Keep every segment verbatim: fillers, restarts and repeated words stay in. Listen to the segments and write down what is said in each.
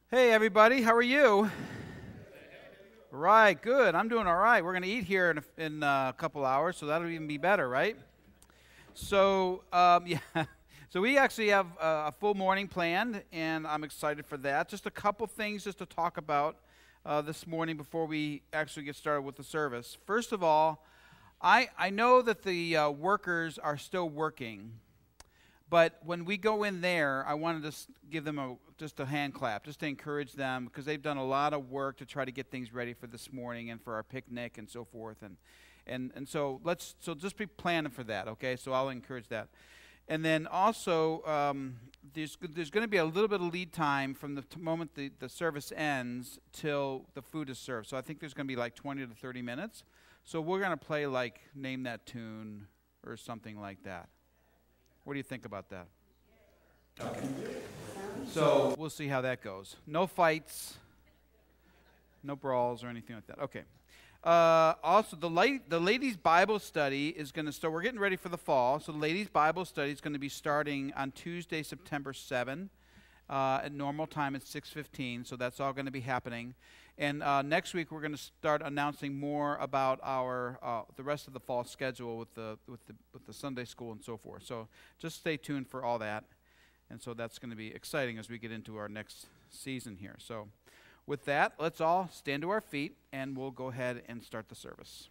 Hey everybody, how are you? Right, good. I'm doing all right. We're going to eat here in a, in a couple hours, so that'll even be better, right? So, um, yeah. So we actually have a, a full morning planned, and I'm excited for that. Just a couple things just to talk about uh, this morning before we actually get started with the service. First of all, I I know that the uh, workers are still working. But when we go in there, I wanted to s- give them a just a hand clap, just to encourage them, because they've done a lot of work to try to get things ready for this morning and for our picnic and so forth. And and and so let's so just be planning for that, okay? So I'll encourage that. And then also, um, there's g- there's going to be a little bit of lead time from the t- moment the, the service ends till the food is served. So I think there's going to be like twenty to thirty minutes. So we're going to play like Name That Tune or something like that. What do you think about that? Okay. So we'll see how that goes. No fights, no brawls or anything like that. Okay. Uh, also, the la- the ladies' Bible study is going to start. We're getting ready for the fall, so the ladies' Bible study is going to be starting on Tuesday, September seventh, uh, at normal time at six fifteen. So that's all going to be happening. And uh, next week we're going to start announcing more about our uh, the rest of the fall schedule with the with the with the Sunday school and so forth. So just stay tuned for all that. And so that's going to be exciting as we get into our next season here. So with that, let's all stand to our feet and we'll go ahead and start the service.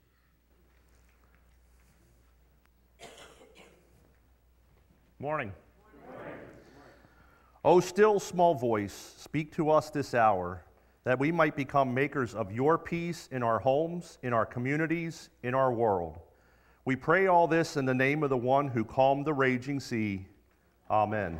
Morning. Morning. O still small voice, speak to us this hour, that we might become makers of your peace in our homes, in our communities, in our world. We pray all this in the name of the one who calmed the raging sea. Amen.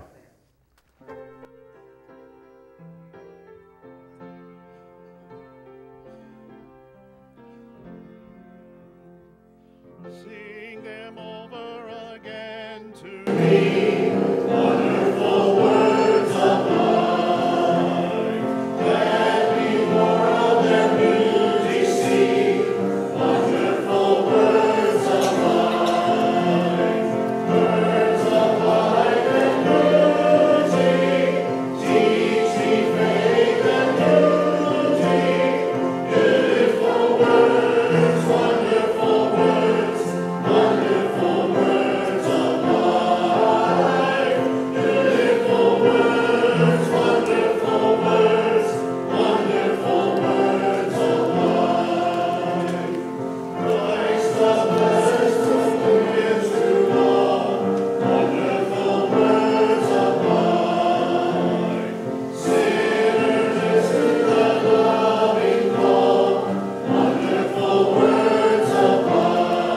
Sing them over again to me, wonderful words of life. Let me more of their beauty see, wonderful words of life. Words of life and beauty, teach me faith and beauty. Beautiful words, wonderful words. Wonderful words of life, beautiful words, wonderful words, wonderful words of life. Christ the blessed who gives to all, wonderful words of life. Sinners listen to the loving call, wonderful words of life.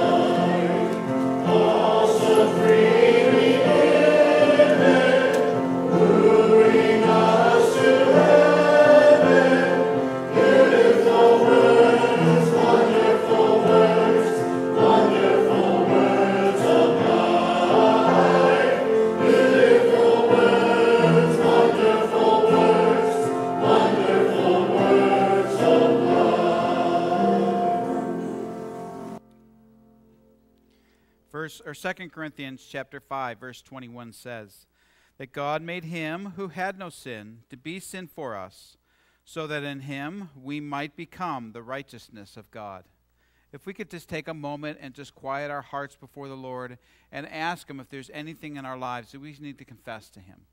Also freely given, luring us to heaven. Beautiful words, wonderful words, wonderful words of life. Beautiful words, wonderful words, wonderful words of life. Verse or Second Corinthians chapter five, verse twenty-one says that God made him who had no sin to be sin for us, so that in him we might become the righteousness of God. If we could just take a moment and just quiet our hearts before the Lord and ask him if there's anything in our lives that we need to confess to him.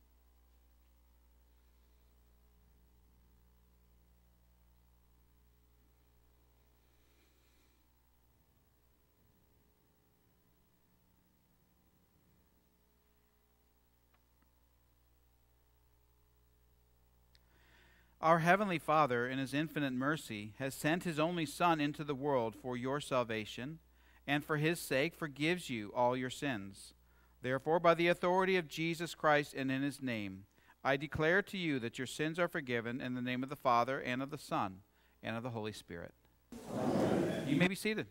Our Heavenly Father, in His infinite mercy, has sent His only Son into the world for your salvation, and for His sake forgives you all your sins. Therefore, by the authority of Jesus Christ and in His name, I declare to you that your sins are forgiven in the name of the Father, and of the Son, and of the Holy Spirit. Amen. You may be seated.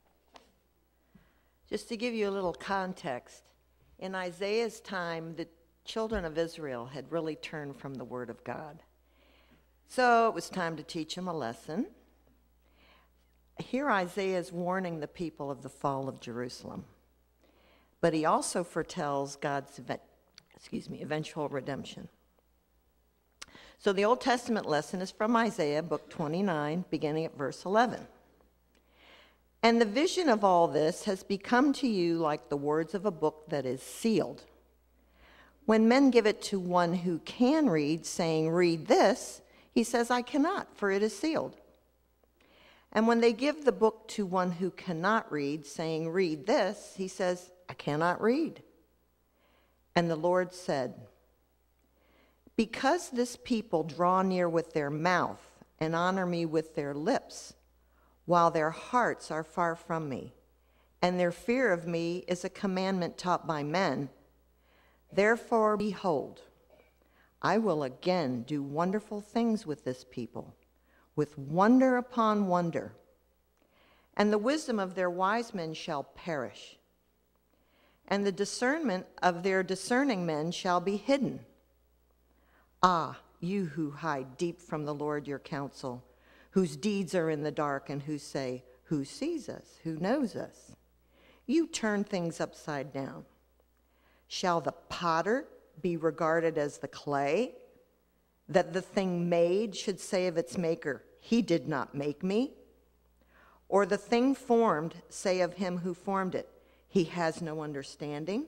Just to give you a little context, in Isaiah's time, the children of Israel had really turned from the Word of God. So it was time to teach them a lesson. Here Isaiah is warning the people of the fall of Jerusalem, but he also foretells God's event, excuse me, eventual redemption. So the Old Testament lesson is from Isaiah, book twenty-nine, beginning at verse eleven. And the vision of all this has become to you like the words of a book that is sealed. When men give it to one who can read, saying, "Read this," he says, "I cannot, for it is sealed." And when they give the book to one who cannot read, saying, "Read this," he says, "I cannot read." And the Lord said, "Because this people draw near with their mouth and honor me with their lips, while their hearts are far from me, and their fear of me is a commandment taught by men, therefore, behold, I will again do wonderful things with this people, with wonder upon wonder. And the wisdom of their wise men shall perish, and the discernment of their discerning men shall be hidden. Ah, you who hide deep from the Lord your counsel, whose deeds are in the dark, and who say, 'Who sees us? Who knows us?' You turn things upside down. Shall the potter be regarded as the clay, that the thing made should say of its maker, 'He did not make me'? Or the thing formed say of him who formed it, 'He has no understanding'?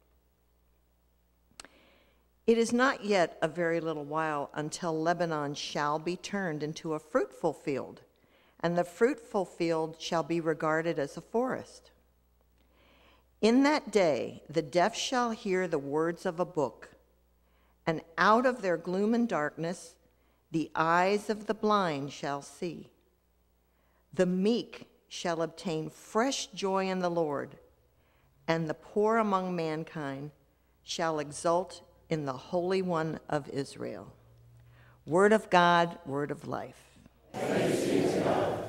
It is not yet a very little while until Lebanon shall be turned into a fruitful field, and the fruitful field shall be regarded as a forest. In that day the deaf shall hear the words of a book, and out of their gloom and darkness the eyes of the blind shall see. The meek shall obtain fresh joy in the Lord, and the poor among mankind shall exult in the Holy One of Israel. Word of God, word of life. Thanks be to God.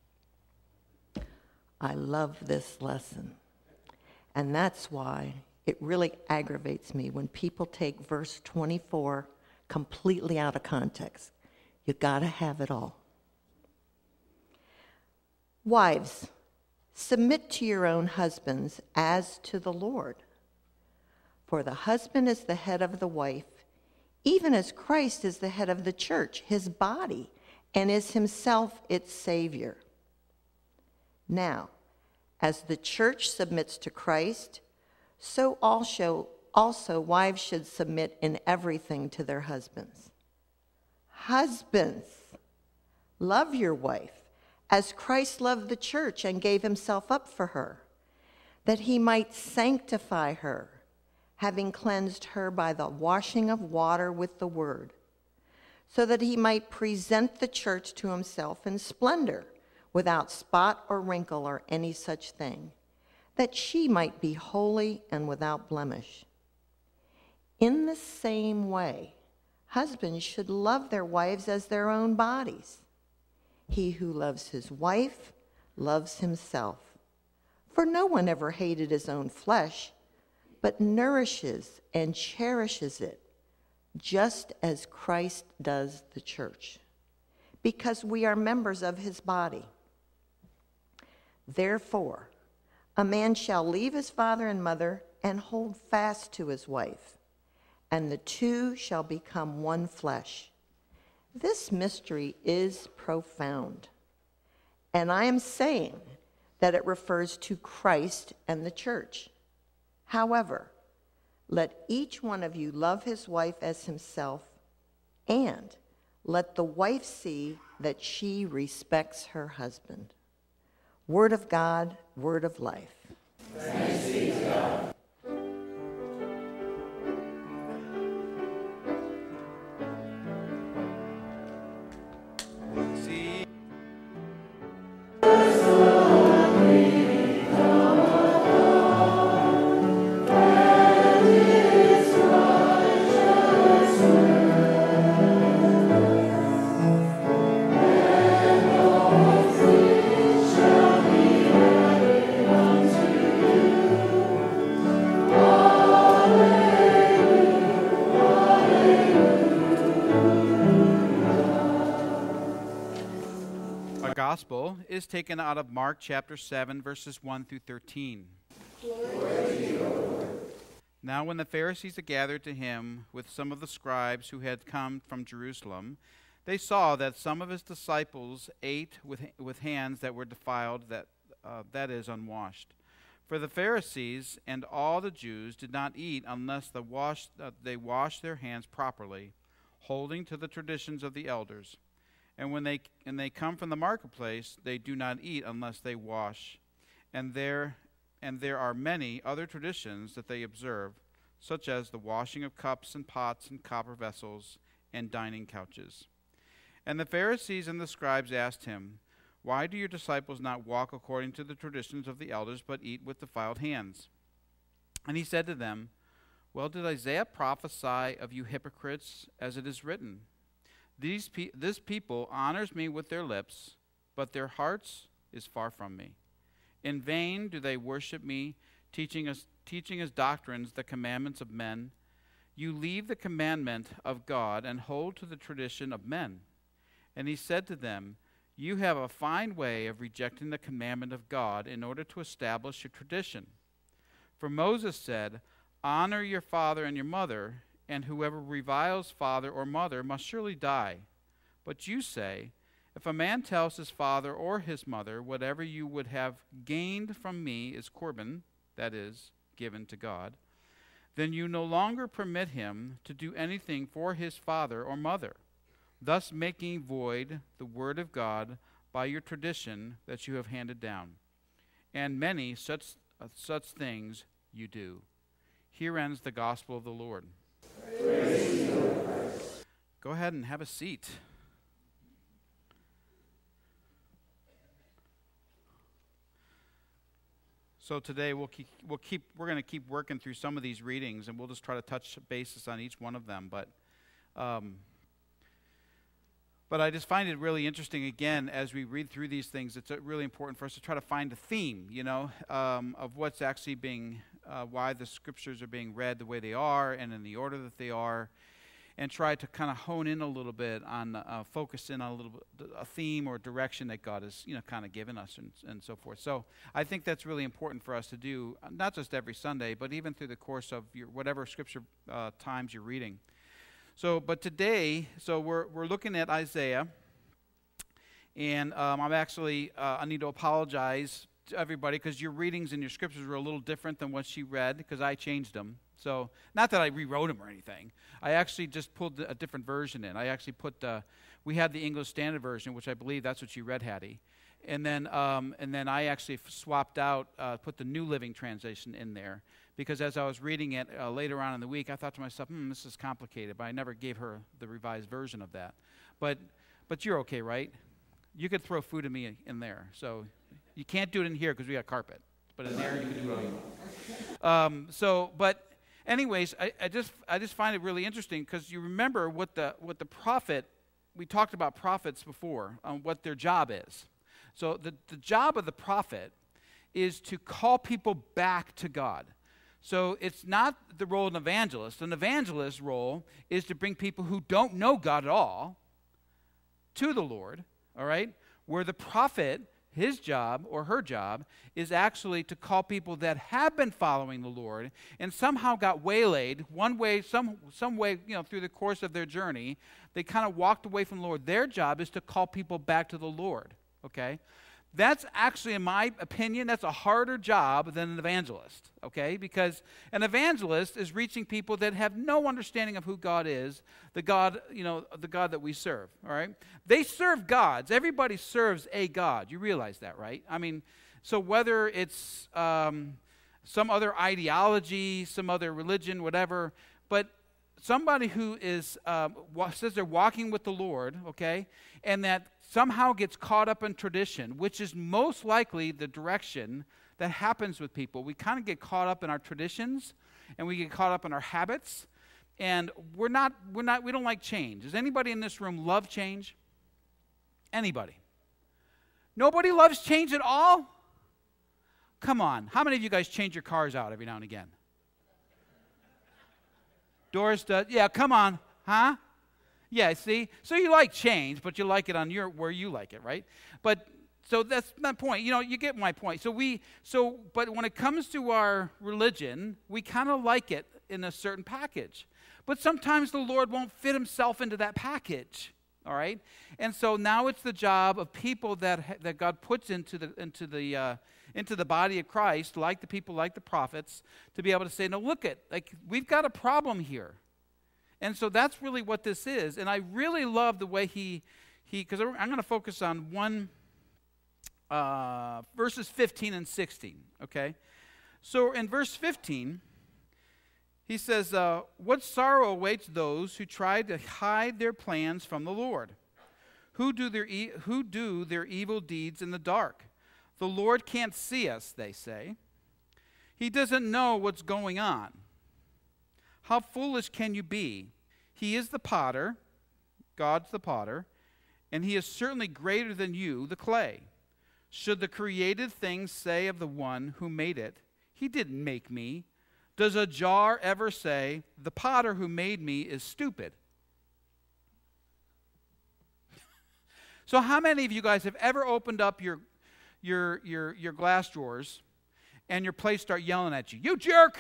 I love this lesson. And that's why it really aggravates me when people take verse twenty-four completely out of context. You gotta have it all. Wives, submit to your own husbands as to the Lord. For the husband is the head of the wife, even as Christ is the head of the church, his body, and is himself its Savior. Now, as the church submits to Christ, so also, also wives should submit in everything to their husbands. Husbands, love your wife, as Christ loved the church and gave himself up for her, that he might sanctify her, having cleansed her by the washing of water with the word, so that he might present the church to himself in splendor, without spot or wrinkle or any such thing, that she might be holy and without blemish. In the same way, husbands should love their wives as their own bodies. He who loves his wife loves himself. For no one ever hated his own flesh, but nourishes and cherishes it, just as Christ does the church, because we are members of his body. Therefore, a man shall leave his father and mother and hold fast to his wife, and the two shall become one flesh. This mystery is profound, and I am saying that it refers to Christ and the church. However, let each one of you love his wife as himself, and let the wife see that she respects her husband. Word of God, word of life. Thanks be to God. See. Shall be added unto you. gospel is taken out of Mark chapter seven, verses one through thirteen. Now when the Pharisees had gathered to him with some of the scribes who had come from Jerusalem, they saw that some of his disciples ate with, with hands that were defiled, that, uh, that is, unwashed. For the Pharisees and all the Jews did not eat unless the wash, uh, they washed their hands properly, holding to the traditions of the elders. And when they and they come from the marketplace, they do not eat unless they wash. And there and there are many other traditions that they observe, such as the washing of cups and pots and copper vessels and dining couches. And the Pharisees and the scribes asked him, "Why do your disciples not walk according to the traditions of the elders, but eat with defiled hands?" And he said to them, "Well, did Isaiah prophesy of you hypocrites, as it is written, These pe- this people honors me with their lips, but their hearts is far from me. In vain do they worship me, teaching us, teaching as doctrines the commandments of men. You leave the commandment of God and hold to the tradition of men." And he said to them, "You have a fine way of rejecting the commandment of God in order to establish your tradition. For Moses said, 'Honor your father and your mother,' and whoever reviles father or mother must surely die. But you say, if a man tells his father or his mother, 'Whatever you would have gained from me is Corban,' that is, given to God, then you no longer permit him to do anything for his father or mother, thus making void the word of God by your tradition that you have handed down. And many such, uh, such things you do." Here ends the gospel of the Lord. Go ahead and have a seat. So today we'll keep, we'll keep we're going to keep working through some of these readings, and we'll just try to touch bases on each one of them. But, um, but I just find it really interesting. Again, as we read through these things, it's uh, really important for us to try to find a theme, you know, um, of what's actually being. Uh, why the scriptures are being read the way they are and in the order that they are, and try to kind of hone in a little bit on, uh, focus in on a little bit, a theme or direction that God has, you know, kind of given us and, and so forth. So I think that's really important for us to do, not just every Sunday, but even through the course of your whatever scripture uh, times you're reading. So, but today, so we're we're looking at Isaiah, and um, I'm actually uh, I need to apologize to everybody, because your readings and your scriptures were a little different than what she read, because I changed them. So, not that I rewrote them or anything. I actually just pulled a different version in. I actually put the, we had the English Standard Version, which I believe that's what you read, Hattie. And then, um, and then I actually f- swapped out, uh, put the New Living Translation in there, because as I was reading it uh, later on in the week, I thought to myself, hmm, this is complicated, but I never gave her the revised version of that. But, but you're okay, right? You could throw food at me in there, so... You can't do it in here because we got carpet, but in there you can do it all. Um, so, but anyways, I, I just I just find it really interesting, because you remember what the what the prophet, we talked about prophets before, um, what their job is. So the, the job of the prophet is to call people back to God. So it's not the role of an evangelist. An evangelist's role is to bring people who don't know God at all to the Lord, all right? Where the prophet, his job or her job is actually to call people that have been following the Lord and somehow got waylaid one way, some some way, you know, through the course of their journey. They kind of walked away from the Lord. Their job is to call people back to the Lord, okay? That's actually, in my opinion, that's a harder job than an evangelist, okay? Because an evangelist is reaching people that have no understanding of who God is, the God, you know, the God that we serve, all right? They serve gods. Everybody serves a God. You realize that, right? I mean, so whether it's um, some other ideology, some other religion, whatever, but somebody who is um, wa- says they're walking with the Lord, okay, and that somehow gets caught up in tradition, which is most likely the direction that happens with people. We kind of get caught up in our traditions, and we get caught up in our habits, and we're not, we're not, we don't like change. Does anybody in this room love change? Anybody? Nobody loves change at all? Come on. How many of you guys change your cars out every now and again? Doris does. Yeah, come on. Huh? Yeah, see? So you like change, but you like it on your where you like it, right? But So that's my point. You know, you get my point. So we, so, but when it comes to our religion, we kind of like it in a certain package. But sometimes the Lord won't fit himself into that package, all right? And so now it's the job of people that that God puts into the into the uh, into the body of Christ, like the people, like the prophets, to be able to say, no, look at, like, we've got a problem here. And so that's really what this is. And I really love the way he, he because I'm going to focus on one, uh, verses fifteen and sixteen, okay? So in verse fifteen, he says, uh, what sorrow awaits those who try to hide their plans from the Lord, who do their e- who do their evil deeds in the dark. The Lord can't see us, they say. He doesn't know what's going on. How foolish can you be? He is the potter, God's the potter, and he is certainly greater than you, the clay. Should the created things say of the one who made it, he didn't make me? Does a jar ever say, the potter who made me is stupid? So how many of you guys have ever opened up your, your, your, your glass drawers and your plates start yelling at you? You jerk!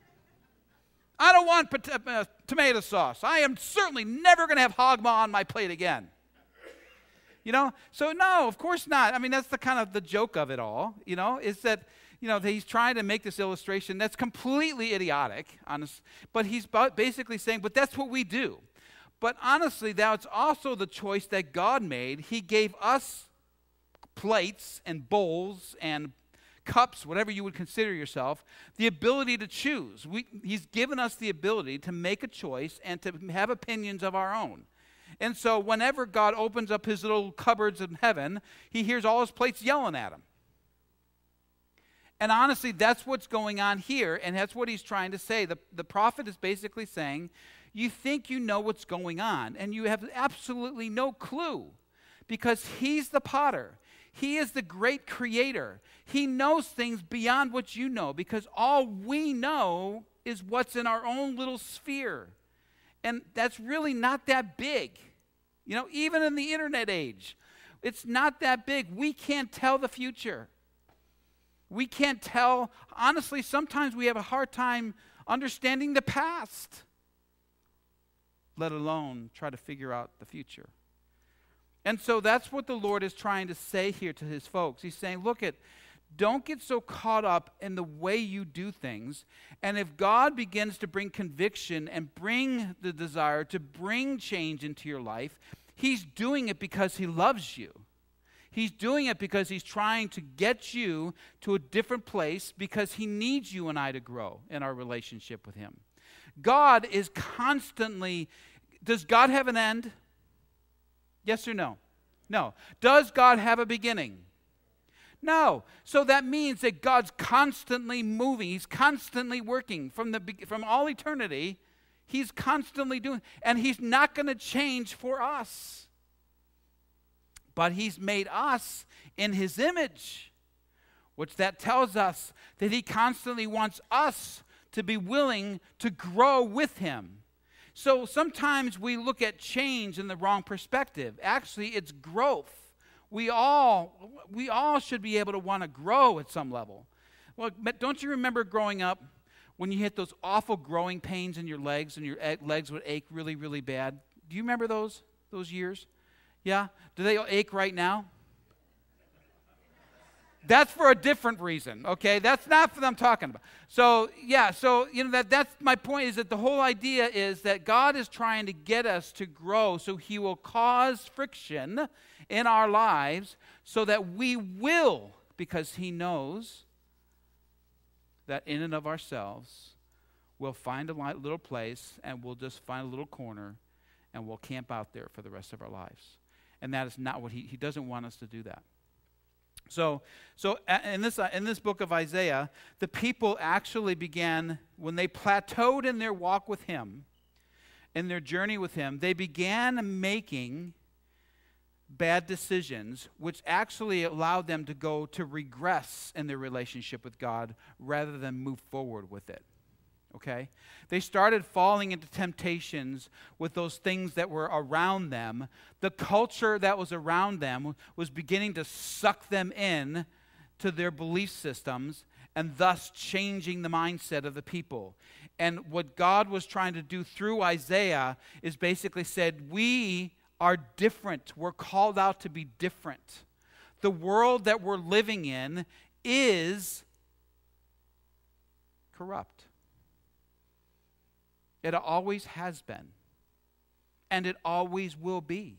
I don't want pot- uh, tomato sauce. I am certainly never going to have hog maw on my plate again. You know? So no, of course not. I mean, that's the kind of the joke of it all, you know, is that, you know, he's trying to make this illustration that's completely idiotic, honest, but he's basically saying, but that's what we do. But honestly, that's also the choice that God made. He gave us plates and bowls and cups, whatever you would consider yourself, the ability to choose. We, he's given us the ability to make a choice and to have opinions of our own. And so whenever God opens up his little cupboards in heaven, he hears all his plates yelling at him. And honestly, that's what's going on here, and that's what he's trying to say. The, the prophet is basically saying, you think you know what's going on, and you have absolutely no clue, because he's the potter. He is the great creator. He knows things beyond what you know, because all we know is what's in our own little sphere. And that's really not that big. You know, even in the internet age, it's not that big. We can't tell the future. We can't tell, honestly, sometimes we have a hard time understanding the past, let alone try to figure out the future. And so that's what the Lord is trying to say here to his folks. He's saying, look, at, don't get so caught up in the way you do things. And if God begins to bring conviction and bring the desire to bring change into your life, he's doing it because he loves you. He's doing it because he's trying to get you to a different place, because he needs you and I to grow in our relationship with him. God is constantly, does God have an end? Yes or no? No. Does God have a beginning? No. So that means that God's constantly moving. He's constantly working from the from all eternity. He's constantly doing, and he's not going to change for us. But he's made us in his image, which that tells us that he constantly wants us to be willing to grow with him. So sometimes we look at change in the wrong perspective. Actually, it's growth. We all, we all should be able to want to grow at some level. Well, but don't you remember growing up when you hit those awful growing pains in your legs and your legs would ache really, really bad? Do you remember those, those years? Yeah? Do they ache right now? That's for a different reason, okay? That's not what I'm talking about. So, yeah, so, you know, that that's my point, is that the whole idea is that God is trying to get us to grow, so he will cause friction in our lives so that we will, because he knows that in and of ourselves, we'll find a little place and we'll just find a little corner and we'll camp out there for the rest of our lives. And that is not what he, he doesn't want us to do that. So, so in this, in this book of Isaiah, the people actually began, when they plateaued in their walk with him, in their journey with him, they began making bad decisions, which actually allowed them to go to regress in their relationship with God rather than move forward with it. okay? They started falling into temptations with those things that were around them. The culture that was around them was beginning to suck them in to their belief systems and thus changing the mindset of the people. And what God was trying to do through Isaiah is basically said, we are different. We're called out to be different. The world that we're living in is corrupt. It always has been. And it always will be.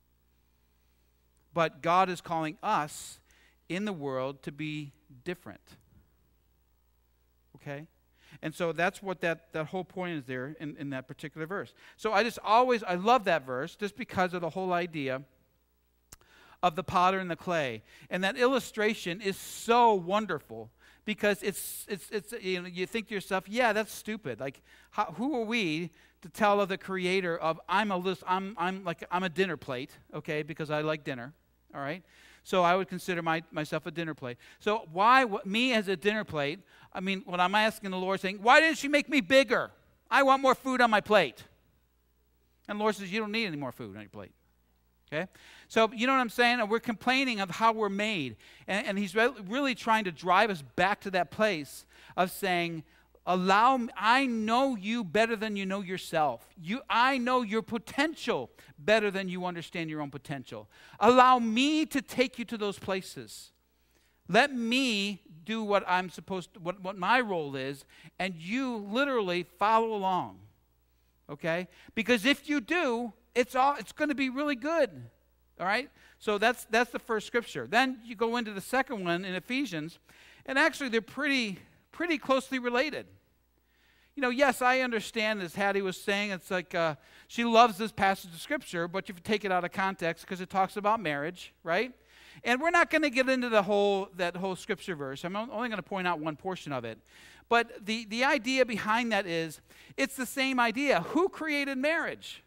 But God is calling us in the world to be different. Okay? And so that's what that, that whole point is there in, in that particular verse. So I just always, I love that verse just because of the whole idea of the potter and the clay. And that illustration is so wonderful because it's, it's, it's you know, you think to yourself, yeah, that's stupid. Like, how, who are we to tell of the creator of, I'm a list, I'm, I'm like, I'm a dinner plate, okay, because I like dinner, all right? So I would consider my, myself a dinner plate. So why, what, me as a dinner plate, I mean, when I'm asking the Lord, saying, why didn't she make me bigger? I want more food on my plate. And the Lord says, you don't need any more food on your plate. Okay? So, you know what I'm saying? We're complaining of how we're made. And, and he's re- really trying to drive us back to that place of saying, allow me, I know you better than you know yourself. You, I know your potential better than you understand your own potential. Allow me to take you to those places. Let me do what I'm supposed to, what, what my role is, and you literally follow along. Okay? Because if you do, it's all it's going to be really good. All right? So that's that's the first scripture. Then you go into the second one in Ephesians, and actually they're pretty pretty closely related. You know, yes, I understand, as Hattie was saying, it's like uh, she loves this passage of Scripture, but you take it out of context because it talks about marriage, right? And we're not going to get into the whole that whole Scripture verse. I'm only going to point out one portion of it. But the, the idea behind that is, it's the same idea. Who created marriage?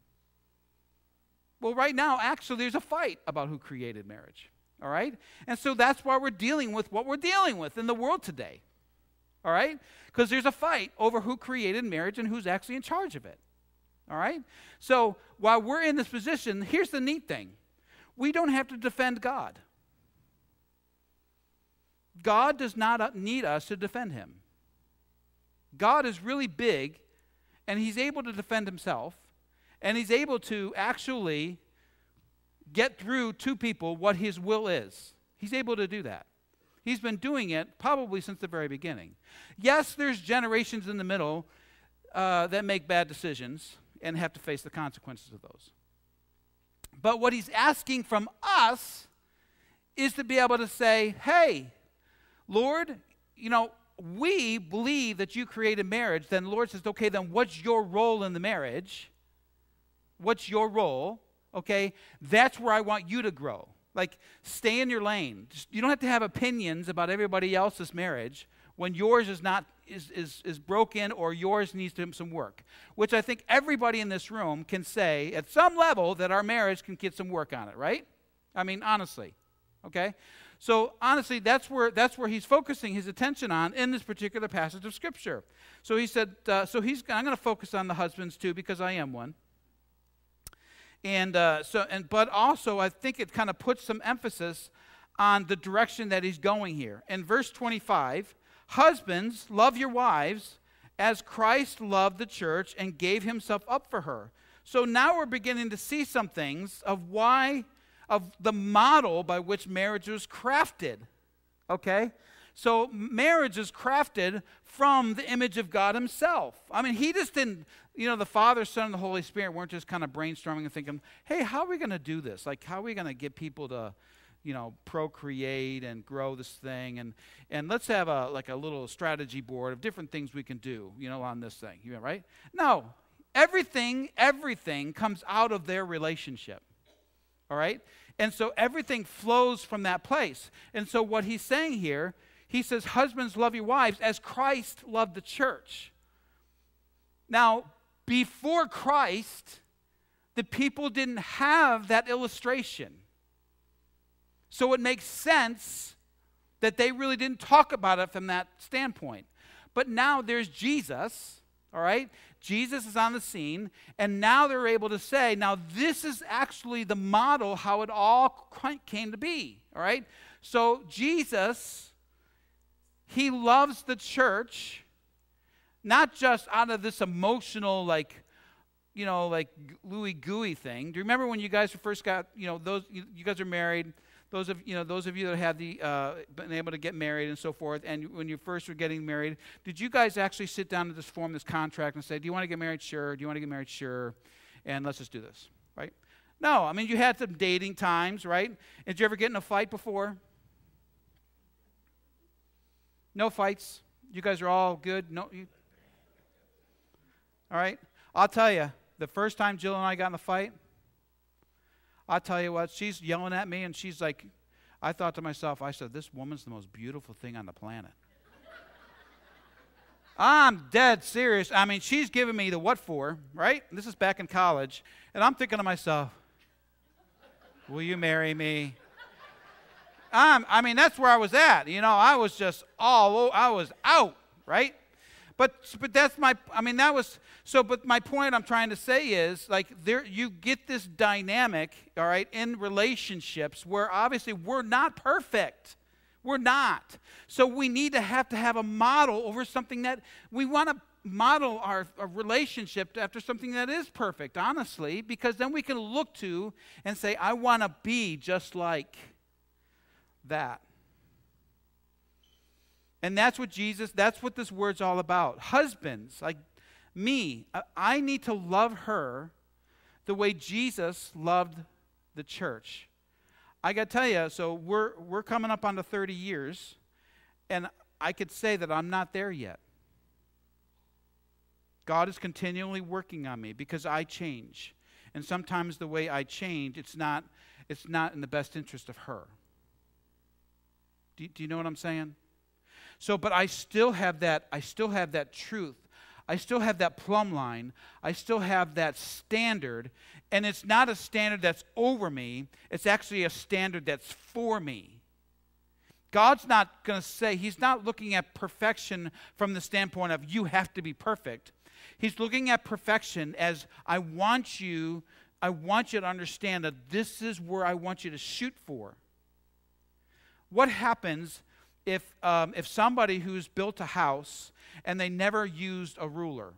Well, right now, actually, there's a fight about who created marriage, all right? And so that's why we're dealing with what we're dealing with in the world today. All right? Because there's a fight over who created marriage and who's actually in charge of it. All right? So while we're in this position, here's the neat thing. We don't have to defend God. God does not need us to defend him. God is really big, and he's able to defend himself, and he's able to actually get through to people what his will is. He's able to do that. He's been doing it probably since the very beginning. Yes, there's generations in the middle uh, that make bad decisions and have to face the consequences of those. But what he's asking from us is to be able to say, hey, Lord, you know, we believe that you created marriage. Then the Lord says, okay, then what's your role in the marriage? What's your role? Okay, that's where I want you to grow. Like, stay in your lane. Just, you don't have to have opinions about everybody else's marriage when yours is not is is, is broken or yours needs to, some work. Which I think everybody in this room can say at some level that our marriage can get some work on it, right? I mean, honestly. Okay? So honestly, that's where that's where he's focusing his attention on in this particular passage of Scripture. So he said, uh, so he's I'm going to focus on the husbands too because I am one. And uh, so, and but also, I think it kind of puts some emphasis on the direction that he's going here. In verse twenty-five, husbands, love your wives as Christ loved the church and gave himself up for her. So now we're beginning to see some things of why, of the model by which marriage was crafted. Okay? So marriage is crafted from the image of God himself. I mean, he just didn't, you know, the Father, Son, and the Holy Spirit weren't just kind of brainstorming and thinking, hey, how are we going to do this? Like, how are we going to get people to, you know, procreate and grow this thing? And and let's have a like a little strategy board of different things we can do, you know, on this thing, you know, right? No, everything, everything comes out of their relationship, all right? And so everything flows from that place. And so what he's saying here, he says, husbands, love your wives as Christ loved the church. Now, before Christ, the people didn't have that illustration. So it makes sense that they really didn't talk about it from that standpoint. But now there's Jesus, all right? Jesus is on the scene, and now they're able to say, now this is actually the model how it all came to be, all right? So Jesus, he loves the church, not just out of this emotional, like, you know, like Louis Gooey thing. Do you remember when you guys first got, you know, those, you, you guys are married, those of, you know, those of you that have the, uh, been able to get married and so forth, and when you first were getting married, did you guys actually sit down and just form this contract and say, do you want to get married? Sure. Do you want to get married? Sure. And let's just do this, right? No, I mean, you had some dating times, right? Did you ever get in a fight before? No fights? You guys are all good? No. You, all right. I'll tell you, the first time Jill and I got in a fight, I'll tell you what, she's yelling at me, and she's like, I thought to myself, I said, this woman's the most beautiful thing on the planet. I'm dead serious. I mean, she's giving me the what for, right? This is back in college, and I'm thinking to myself, will you marry me? Um, I mean, that's where I was at. You know, I was just all, I was out, right? But but that's my, I mean, that was, so, but my point I'm trying to say is, like, there, you get this dynamic, all right, in relationships where obviously we're not perfect. We're not. So we need to have to have a model over something that, we want to model our, our relationship after something that is perfect, honestly, because then we can look to and say, I want to be just like that. And that's what Jesus, that's what this word's all about. Husbands, like me, I need to love her the way Jesus loved the church. I got to tell you, so we're we're coming up on the thirty years, and I could say that I'm not there yet. God is continually working on me because I change. And sometimes the way I change, it's not, it's not in the best interest of her. Do, do you know what I'm saying? So, but I still have that, I still have that truth. I still have that plumb line. I still have that standard. And it's not a standard that's over me. It's actually a standard that's for me. God's not going to say, he's not looking at perfection from the standpoint of you have to be perfect. He's looking at perfection as I want you, I want you to understand that this is where I want you to shoot for. What happens If um, if somebody who's built a house and they never used a ruler?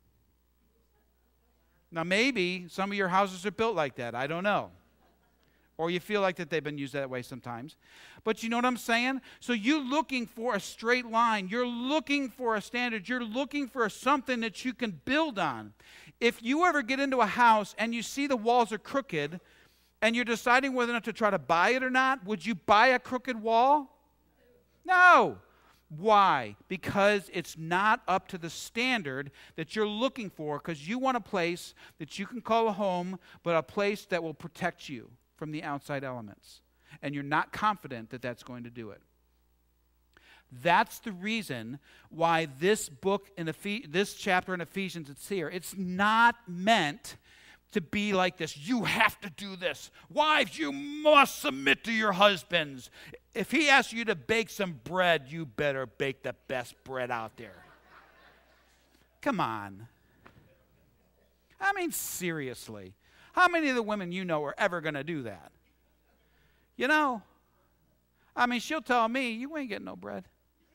Now maybe some of your houses are built like that. I don't know. Or you feel like that they've been used that way sometimes. But you know what I'm saying? So you're looking for a straight line. You're looking for a standard. You're looking for something that you can build on. If you ever get into a house and you see the walls are crooked and you're deciding whether or not to try to buy it or not, would you buy a crooked wall? No. Why? Because it's not up to the standard that you're looking for, because you want a place that you can call a home, but a place that will protect you from the outside elements. And you're not confident that that's going to do it. That's the reason why this book, in Ephes- this chapter in Ephesians, it's here. It's not meant to be like this. You have to do this. Wives, you must submit to your husbands. If he asks you to bake some bread, you better bake the best bread out there. Come on. I mean, seriously. How many of the women you know are ever going to do that? You know? I mean, she'll tell me, you ain't getting no bread.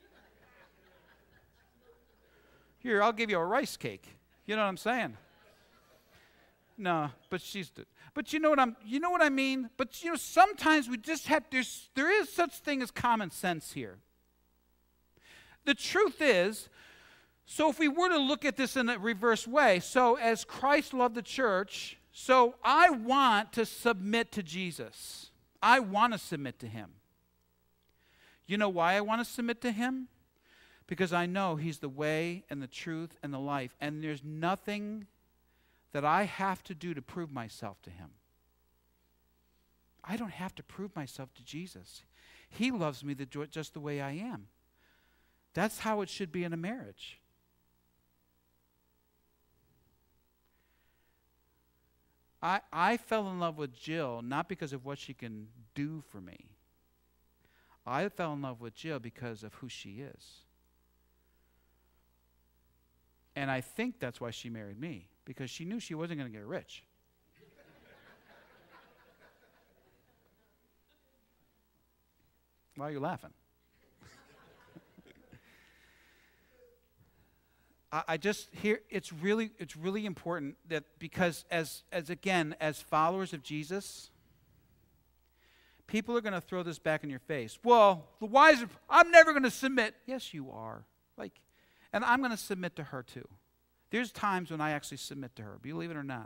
Here, I'll give you a rice cake. You know what I'm saying? No, but she's, but you know what I'm, you know what I mean? But you know, sometimes we just have, there's, there is such thing as common sense here. The truth is, so if we were to look at this in a reverse way, so as Christ loved the church, so I want to submit to Jesus. I want to submit to him. You know why I want to submit to him? Because I know he's the way and the truth and the life, and there's nothing that I have to do to prove myself to him. I don't have to prove myself to Jesus. He loves me the, just the way I am. That's how it should be in a marriage. I, I fell in love with Jill not because of what she can do for me. I fell in love with Jill because of who she is. And I think that's why she married me, because she knew she wasn't going to get rich. Why are you laughing? I, I just hear it's really it's really important that, because as as again as followers of Jesus, people are going to throw this back in your face. Well, the wiser, I'm never going to submit. Yes, you are. Like, and I'm going to submit to her too. There's times when I actually submit to her, believe it or not.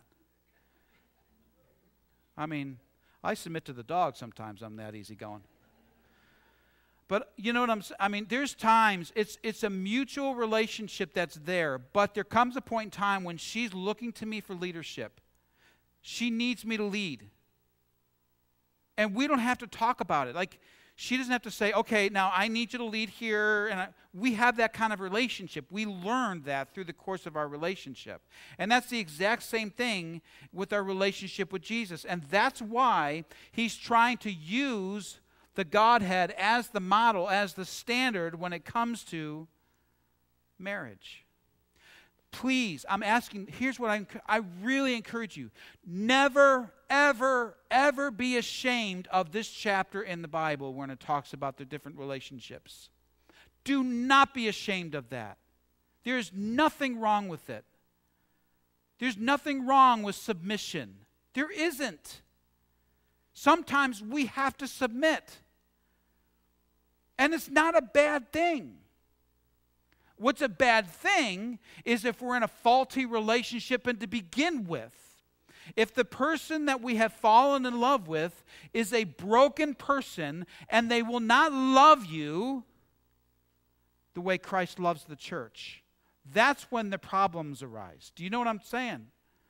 I mean, I submit to the dog sometimes. I'm that easygoing. But you know what I'm saying? I mean, there's times, it's it's a mutual relationship that's there, but there comes a point in time when she's looking to me for leadership. She needs me to lead. And we don't have to talk about it. Like, she doesn't have to say, okay, now I need you to lead here. And I, we have that kind of relationship. We learned that through the course of our relationship. And that's the exact same thing with our relationship with Jesus. And that's why he's trying to use the Godhead as the model, as the standard when it comes to marriage. Please, I'm asking, here's what I, I really encourage you. Never, ever, ever be ashamed of this chapter in the Bible when it talks about the different relationships. Do not be ashamed of that. There's nothing wrong with it. There's nothing wrong with submission. There isn't. Sometimes we have to submit. And it's not a bad thing. What's a bad thing is if we're in a faulty relationship and to begin with. If the person that we have fallen in love with is a broken person and they will not love you the way Christ loves the church, that's when the problems arise. Do you know what I'm saying?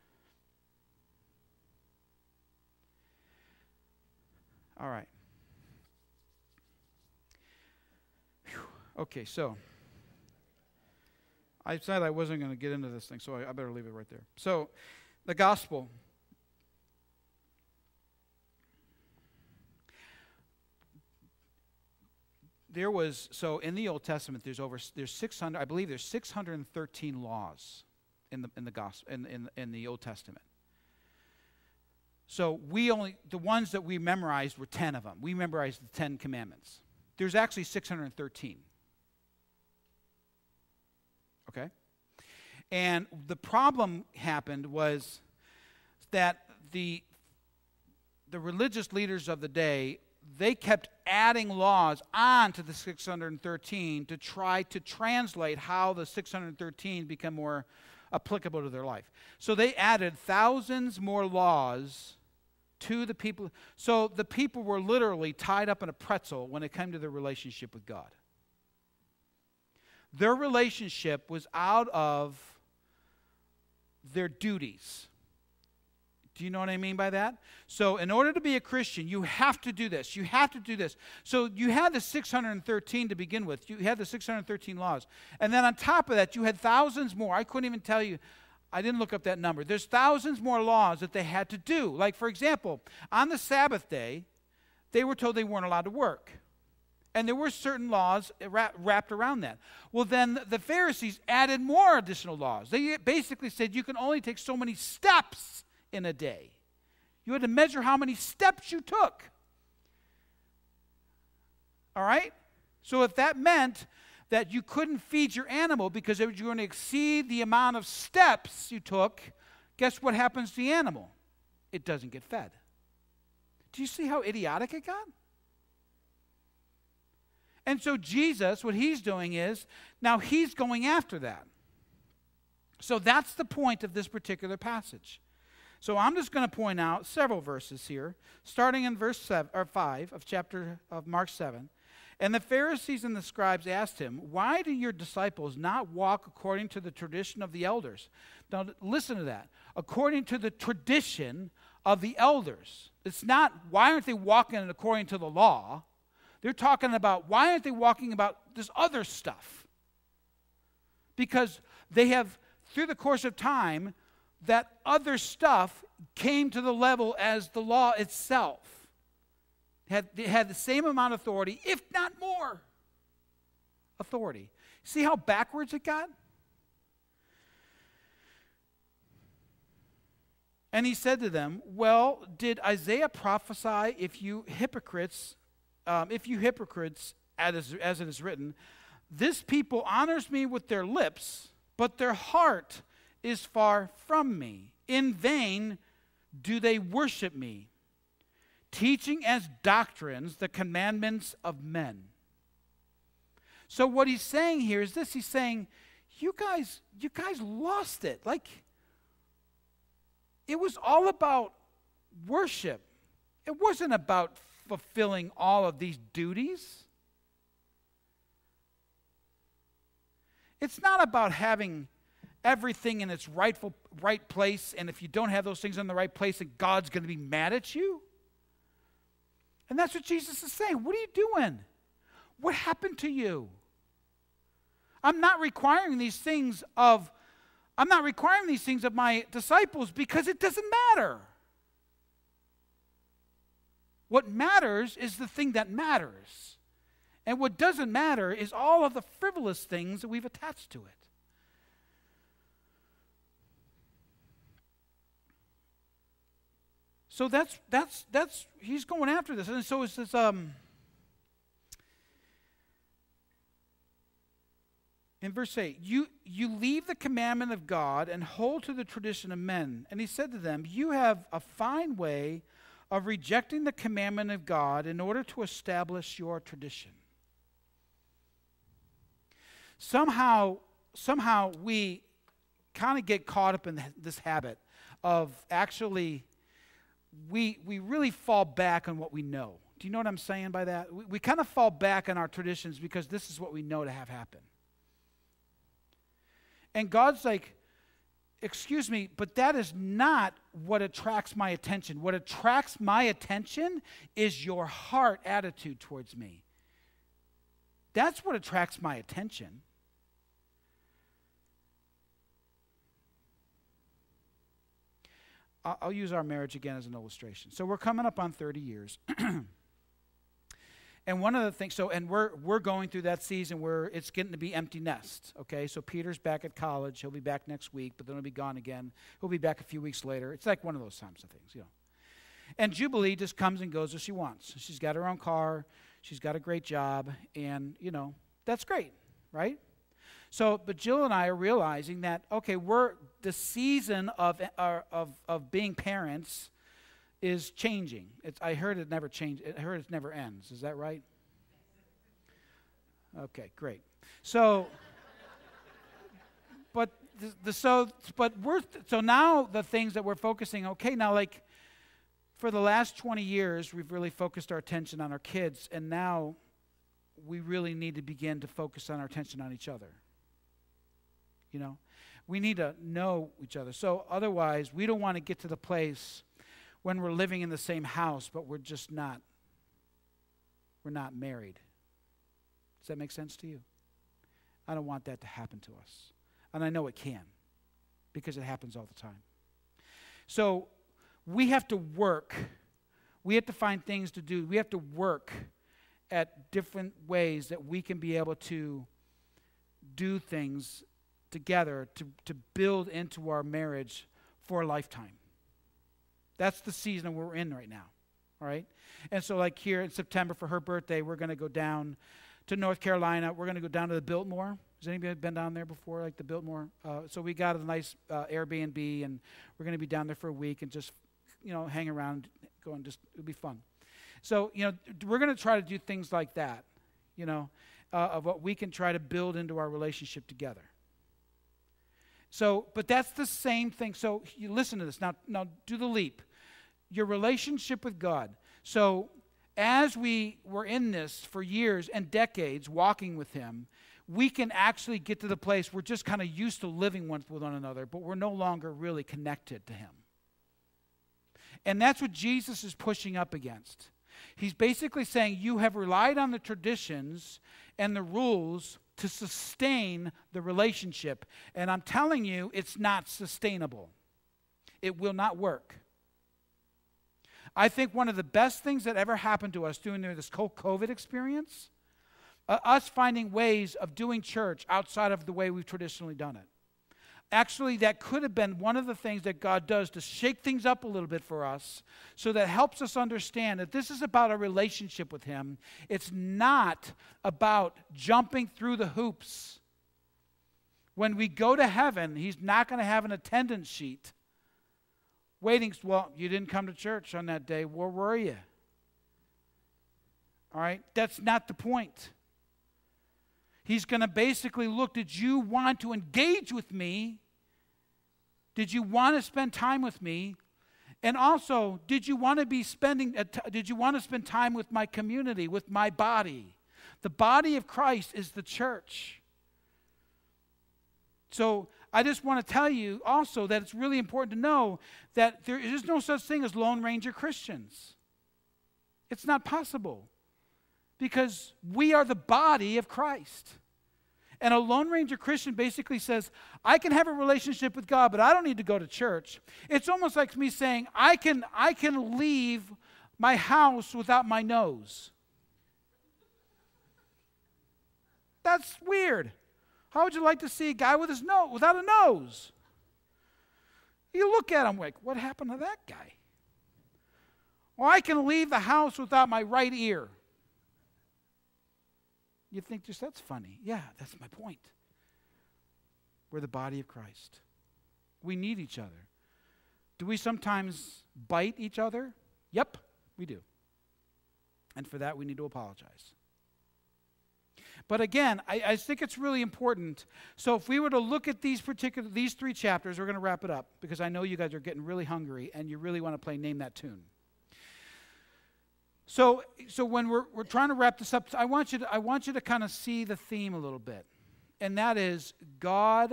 All right. Whew. Okay, so I said I wasn't going to get into this thing, so I, I better leave it right there. So, the gospel. There was, so in the Old Testament, there's over, there's six hundred, I believe there's six hundred thirteen laws in the in the gospel in in, in the Old Testament. So we only, the ones that we memorized were ten of them. We memorized the Ten Commandments. There's actually six hundred thirteen. Okay? And the problem happened was that the, the religious leaders of the day, they kept adding laws on to the six hundred thirteen to try to translate how the six hundred thirteen become more applicable to their life. So they added thousands more laws to the people. So the people were literally tied up in a pretzel when it came to their relationship with God. Their relationship was out of their duties. Do you know what I mean by that? So in order to be a Christian, you have to do this. You have to do this. So you had the six hundred thirteen to begin with. You had the six hundred thirteen laws. And then on top of that, you had thousands more. I couldn't even tell you. I didn't look up that number. There's thousands more laws that they had to do. Like, for example, on the Sabbath day, they were told they weren't allowed to work. And there were certain laws wrapped around that. Well, then the Pharisees added more additional laws. They basically said you can only take so many steps in a day. You had to measure how many steps you took. All right? So if that meant that you couldn't feed your animal because you were going to exceed the amount of steps you took, guess what happens to the animal? It doesn't get fed. Do you see how idiotic it got? And so Jesus, what he's doing is, now he's going after that. So that's the point of this particular passage. So I'm just going to point out several verses here, starting in verse seven, or five of chapter of Mark seven. And the Pharisees and the scribes asked him, "Why do your disciples not walk according to the tradition of the elders?" Now listen to that. According to the tradition of the elders. It's not, why aren't they walking according to the law? They're talking about, why aren't they walking about this other stuff? Because they have, through the course of time, that other stuff came to the level as the law itself. Had, it had the same amount of authority, if not more authority. See how backwards it got? And he said to them, well, did Isaiah prophesy if you hypocrites, um, if you hypocrites, as, as it is written, this people honors me with their lips, but their heart is far from me. In vain do they worship me, teaching as doctrines the commandments of men. So what he's saying here is this. He's saying, you guys, you guys lost it. Like, it was all about worship. It wasn't about fulfilling all of these duties. It's not about having everything in its rightful right place, and if you don't have those things in the right place, then God's going to be mad at you. And that's what Jesus is saying. What are you doing? What happened to you? I'm not requiring these things of I'm not requiring these things of my disciples because it doesn't matter. What matters is the thing that matters. And what doesn't matter is all of the frivolous things that we've attached to it. So that's that's that's he's going after this. And so it's this um in verse eight, you, you leave the commandment of God and hold to the tradition of men. And he said to them, you have a fine way of rejecting the commandment of God in order to establish your tradition. Somehow, somehow we kind of get caught up in this habit of actually, we, we really fall back on what we know. Do you know what I'm saying by that? We, we kind of fall back on our traditions because this is what we know to have happen. And God's like, excuse me, but that is not what attracts my attention. What attracts my attention is your heart attitude towards me. That's what attracts my attention. I'll, I'll use our marriage again as an illustration. So we're coming up on thirty years. And one of the things, so, and we're we're going through that season where it's getting to be empty nest, okay? So Peter's back at college. He'll be back next week, but then he'll be gone again. He'll be back a few weeks later. It's like one of those times of things, you know. And Jubilee just comes and goes as she wants. She's got her own car. She's got a great job, and, you know, that's great, right? So, but Jill and I are realizing that, okay, we're, the season of uh, of of being parents is changing. It's, I heard it never change. I heard it never ends. Is that right? Okay, great. So, but the, the so but we're so now the things that we're focusing. Okay, now like for the last twenty years, we've really focused our attention on our kids, and now we really need to begin to focus on our attention on each other. You know, we need to know each other. So otherwise, we don't want to get to the place when we're living in the same house, but we're just not, we're not married. Does that make sense to you? I don't want that to happen to us. And I know it can, because it happens all the time. So we have to work. We have to find things to do. We have to work at different ways that we can be able to do things together to, to build into our marriage for a lifetime. That's the season we're in right now, all right? And so like here in September for her birthday, we're going to go down to North Carolina. We're going to go down to the Biltmore. Has anybody been down there before, like the Biltmore? Uh, so we got a nice uh, Airbnb, and we're going to be down there for a week and just, you know, hang around, go and just, it'll be fun. So, you know, we're going to try to do things like that, you know, uh, of what we can try to build into our relationship together. So, but that's the same thing. So you listen to this. Now, now do the leap. Your relationship with God. So as we were in this for years and decades, walking with him, we can actually get to the place we're just kind of used to living one with one another, but we're no longer really connected to him. And that's what Jesus is pushing up against. He's basically saying you have relied on the traditions and the rules to sustain the relationship. And I'm telling you, it's not sustainable. It will not work. I think one of the best things that ever happened to us during this whole COVID experience, uh, us finding ways of doing church outside of the way we've traditionally done it. Actually, that could have been one of the things that God does to shake things up a little bit for us, so that helps us understand that this is about a relationship with him. It's not about jumping through the hoops. When we go to heaven, he's not going to have an attendance sheet waiting. Well, you didn't come to church on that day. Where were you? All right? That's not the point. He's going to basically look, did you want to engage with me? Did you want to spend time with me? And also, did you want to be spending, did you want to spend time with my community, with my body? The body of Christ is the church. So I just want to tell you also that it's really important to know that there is no such thing as Lone Ranger Christians. It's not possible. Because we are the body of Christ. And a Lone Ranger Christian basically says, I can have a relationship with God, but I don't need to go to church. It's almost like me saying, I can, I can leave my house without my nose. That's weird. How would you like to see a guy with his nose, without a nose? You look at him like, what happened to that guy? Or I can leave the house without my right ear. You think just that's funny. Yeah, that's my point. We're the body of Christ. We need each other. Do we sometimes bite each other? Yep, we do. And for that, we need to apologize. But again, I, I think it's really important. So if we were to look at these particular, these three chapters, we're going to wrap it up because I know you guys are getting really hungry and you really want to play Name That Tune. So, so when we're we're trying to wrap this up, I want you to I want you to kind of see the theme a little bit, and that is God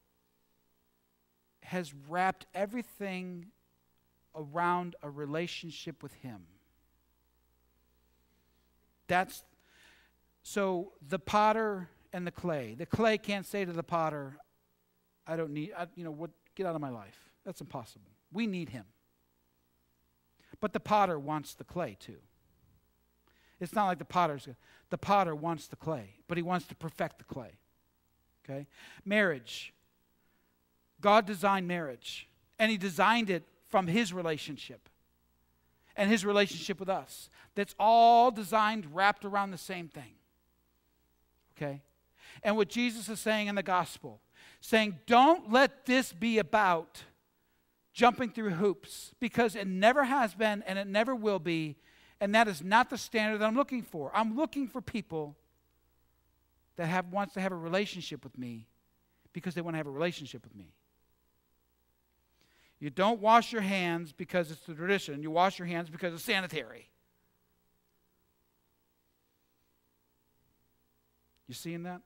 has wrapped everything around a relationship with Him. That's so the potter and the clay. The clay can't say to the potter, "I don't need I, you know what. Get out of my life." That's impossible. We need Him. But the potter wants the clay too. It's not like the potter's, the potter wants the clay, but he wants to perfect the clay. Okay? Marriage. God designed marriage, and he designed it from his relationship and his relationship with us. That's all designed, wrapped around the same thing. Okay? And what Jesus is saying in the gospel, saying, don't let this be about jumping through hoops, because it never has been and it never will be. And that is not the standard that I'm looking for. I'm looking for people that have wants to have a relationship with me because they want to have a relationship with me. You don't wash your hands because it's the tradition. You wash your hands because it's sanitary. You seeing that?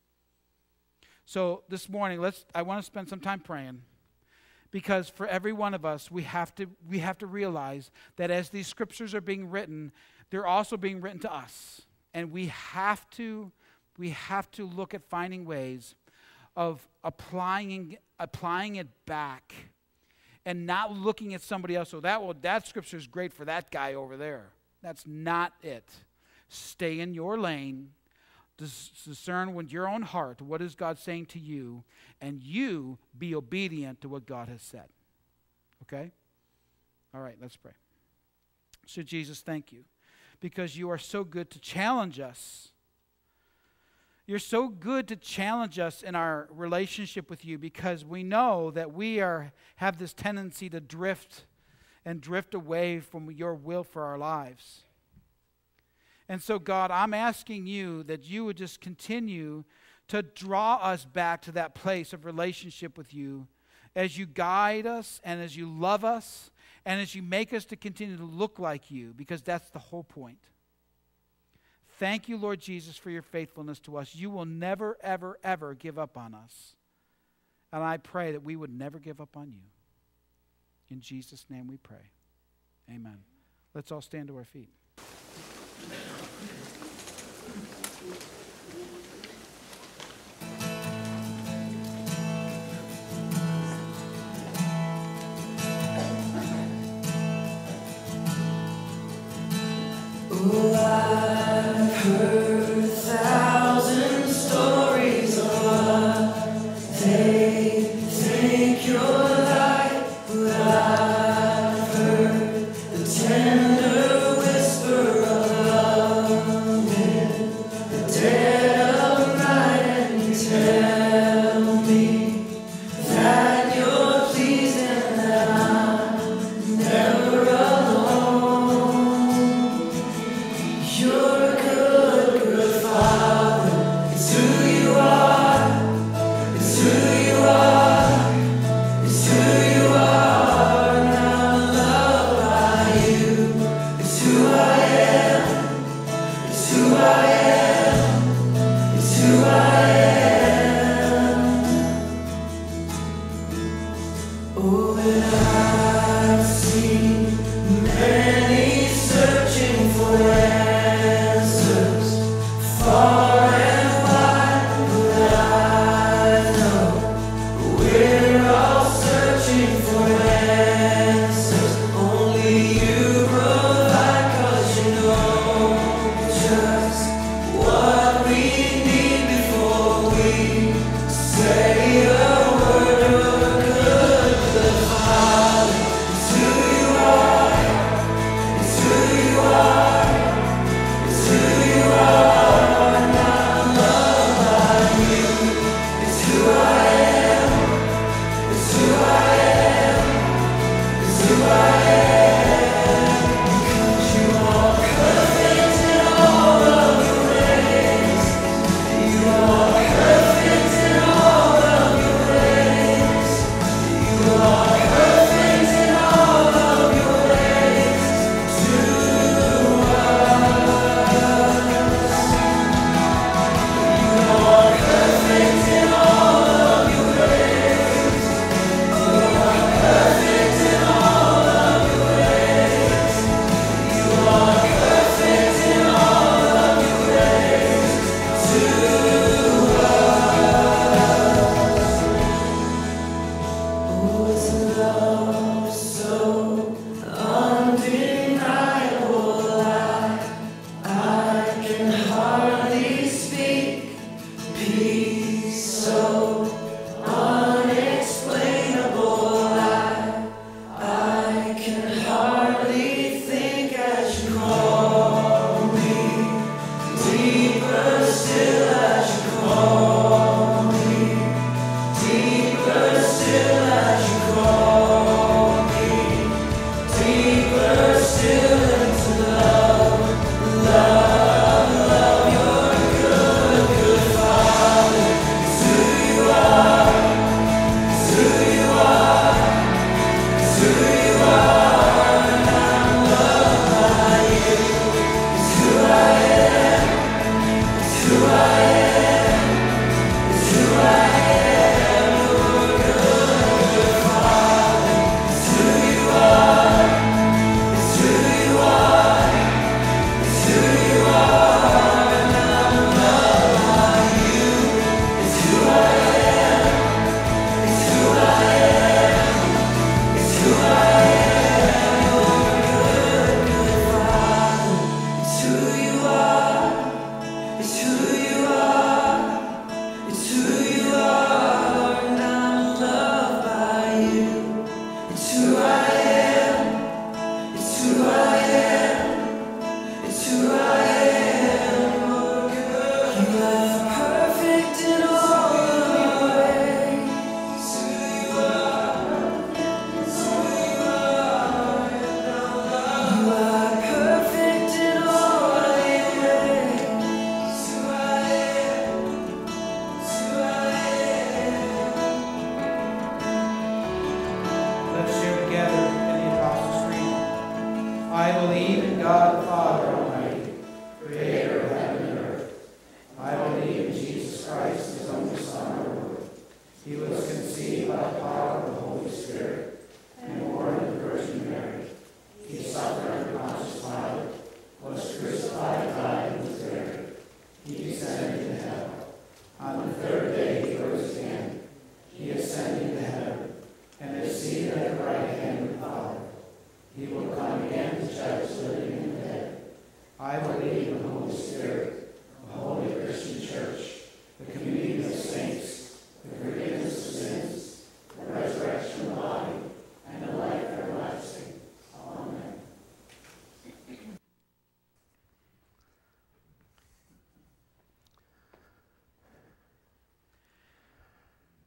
So this morning, let's. I want to spend some time praying. Because for every one of us, we have to we have to realize that as these scriptures are being written, they're also being written to us. And we have to we have to look at finding ways of applying applying it back and not looking at somebody else. So that well, that scripture is great for that guy over there. That's not it. Stay in your lane. Discern with your own heart what is God saying to you, and you be obedient to what God has said. Okay? All right, let's pray. So Jesus, thank you, because you are so good to challenge us. You're so good to challenge us in our relationship with you, because we know that we are have this tendency to drift and drift away from your will for our lives. And so, God, I'm asking you that you would just continue to draw us back to that place of relationship with you as you guide us and as you love us and as you make us to continue to look like you, because that's the whole point. Thank you, Lord Jesus, for your faithfulness to us. You will never, ever, ever give up on us. And I pray that we would never give up on you. In Jesus' name we pray. Amen. Let's all stand to our feet. Oh, I've heard a thousand stories of what they Who I am,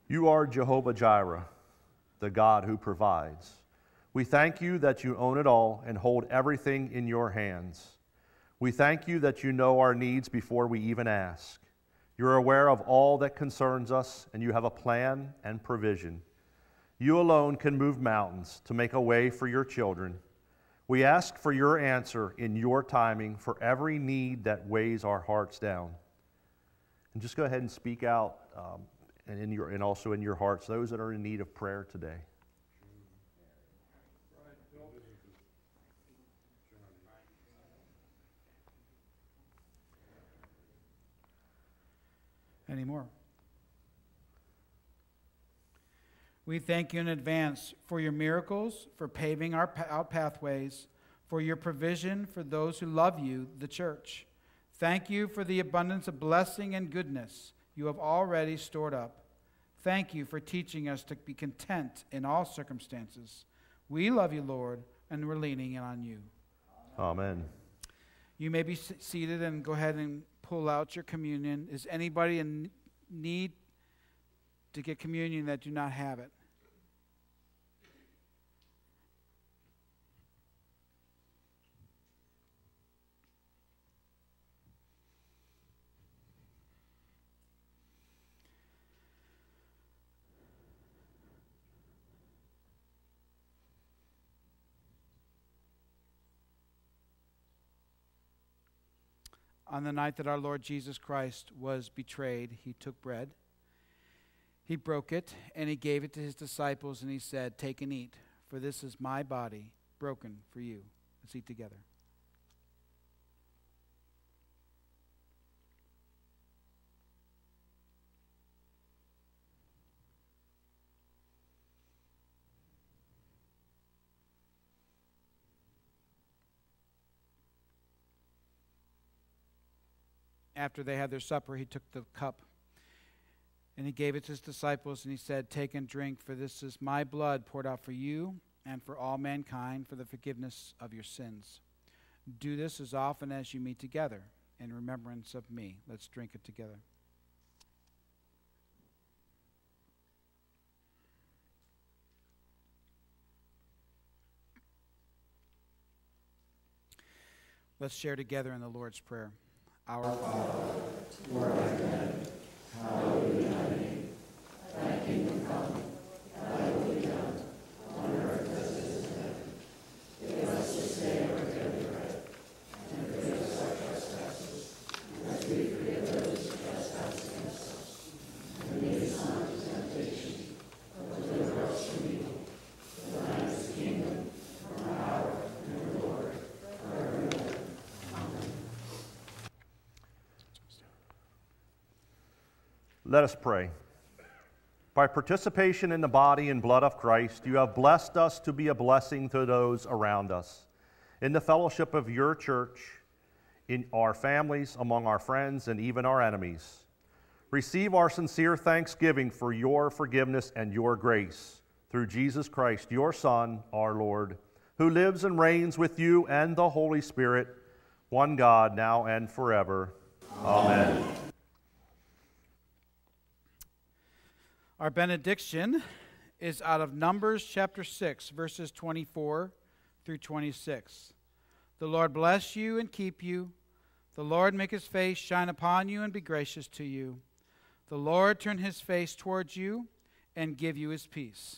You are Jehovah Jireh, the God who provides. We thank you that you own it all and hold everything in your hands. We thank you that you know our needs before we even ask. You're aware of all that concerns us, and you have a plan and provision. You alone can move mountains to make a way for your children. We ask for your answer in your timing for every need that weighs our hearts down. And just go ahead and speak out, um, and, in your, and also in your hearts, those that are in need of prayer today. Any more? We thank you in advance for your miracles, for paving our out pathways, for your provision for those who love you, the church. Thank you for the abundance of blessing and goodness you have already stored up. Thank you for teaching us to be content in all circumstances. We love you, Lord, and we're leaning on you. Amen. You may be seated and go ahead and pull out your communion. Is anybody in need to get communion that do not have it? On the night that our Lord Jesus Christ was betrayed, he took bread, he broke it, and he gave it to his disciples, and he said, "Take and eat, for this is my body broken for you." Let's eat together. After they had their supper, he took the cup, and he gave it to his disciples, and he said, "Take and drink, for this is my blood poured out for you and for all mankind for the forgiveness of your sins. Do this as often as you meet together in remembrance of me." Let's drink it together. Let's share together in the Lord's Prayer. Our Father, who art in heaven, hallowed be thy name. Thy kingdom come, thy will be done, on earth as it is in heaven. Give us this day our daily bread, and forgive us our trespasses, as we forgive those who trespass against us. And lead us not into temptation, but deliver us from evil. For thine is the kingdom, the power, and the glory, forever and ever. Amen. Let us pray. By participation in the body and blood of Christ, you have blessed us to be a blessing to those around us. In the fellowship of your church, in our families, among our friends, and even our enemies, receive our sincere thanksgiving for your forgiveness and your grace through Jesus Christ, your Son, our Lord, who lives and reigns with you and the Holy Spirit, one God, now and forever. Amen. Amen. Our benediction is out of Numbers chapter six, verses twenty-four through twenty-six. The Lord bless you and keep you. The Lord make his face shine upon you and be gracious to you. The Lord turn his face towards you and give you his peace.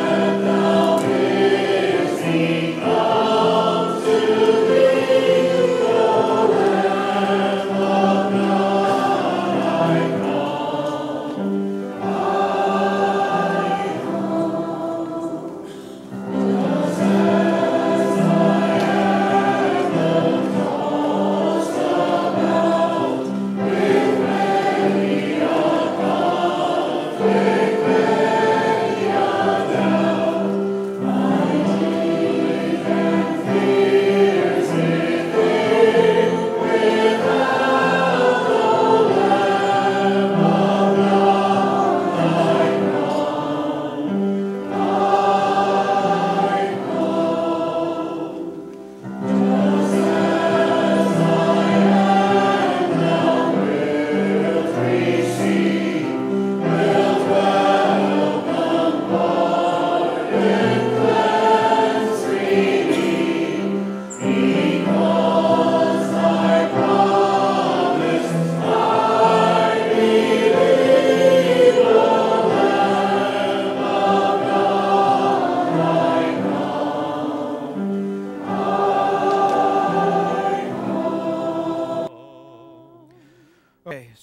Thee.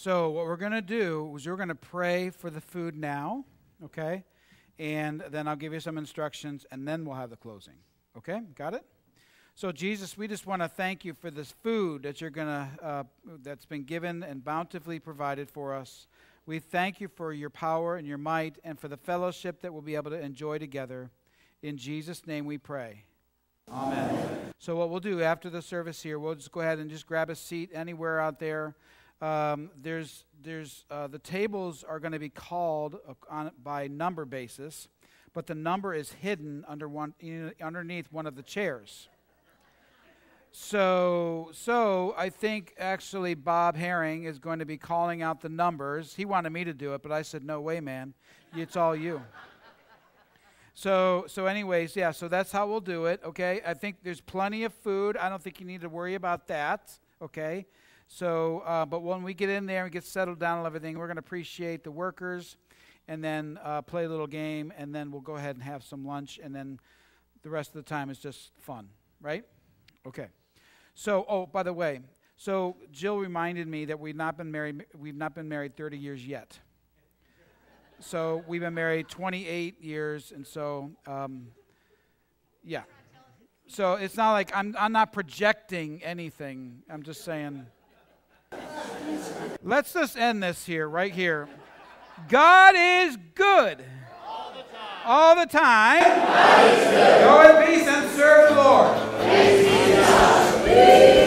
So what we're going to do is we're going to pray for the food now, okay? And then I'll give you some instructions, and then we'll have the closing. Okay? Got it? So Jesus, we just want to thank you for this food that you're going to, uh, that's been given and bountifully provided for us. We thank you for your power and your might and for the fellowship that we'll be able to enjoy together. In Jesus' name we pray. Amen. So what we'll do after the service here, we'll just go ahead and just grab a seat anywhere out there. Um, there's, there's, uh, the tables are going to be called on, by number basis, but the number is hidden under one, underneath one of the chairs. So, so I think actually Bob Herring is going to be calling out the numbers. He wanted me to do it, but I said, no way, man. It's all you. So, so anyways, yeah, so that's how we'll do it, okay? I think there's plenty of food. I don't think you need to worry about that, okay? So, uh, but when we get in there and get settled down and everything, we're going to appreciate the workers and then uh, play a little game, and then we'll go ahead and have some lunch, and then the rest of the time is just fun, right? Okay. So, oh, by the way, so Jill reminded me that we've not been married, we've not been married thirty years yet. So we've been married twenty-eight years, and so, um, yeah. So it's not like I'm, I'm not projecting anything. I'm just saying. Let's just end this here, right here. God is good. All the time. All the time. Go in peace and serve the Lord.